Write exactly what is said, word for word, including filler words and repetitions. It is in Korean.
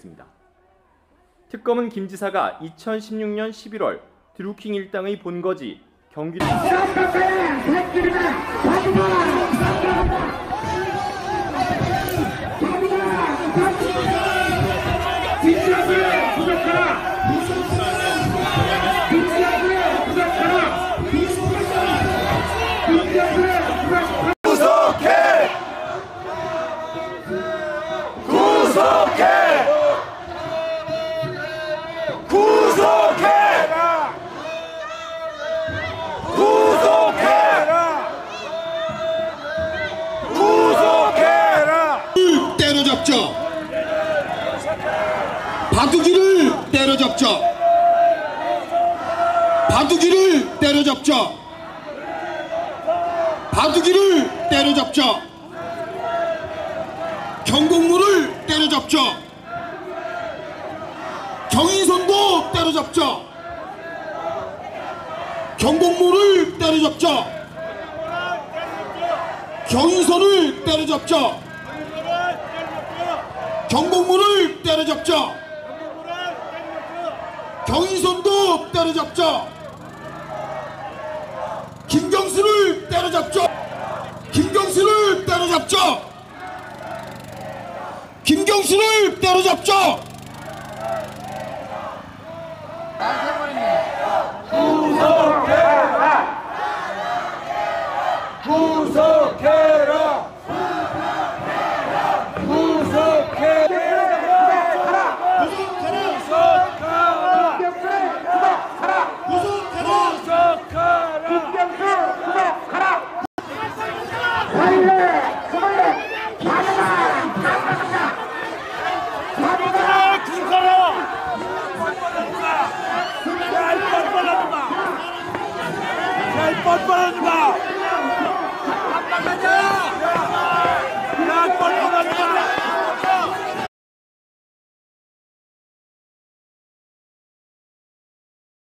있습니다. 특검은 김 지사가 이천십육 년 십일월 드루킹 일당의 본거지 경기도 구속해! 구속해! 구속해라! 구속해라! 구속해라! 때려잡자. 바둑이를 때려잡자. 바둑이를 때려잡자. 바둑이를 때려잡자. 경공무를 때려잡자. 경인선도 때려잡자. 경공무를 때려잡자. 경인선을 때려잡자. 경공무를 때려잡자. 경인선도 때려잡자. 김경수를 때려잡자. 김경수를 때려잡자. 김경수를 때려잡자. 구속해라! 구속해라! 뻔뻔하지 마!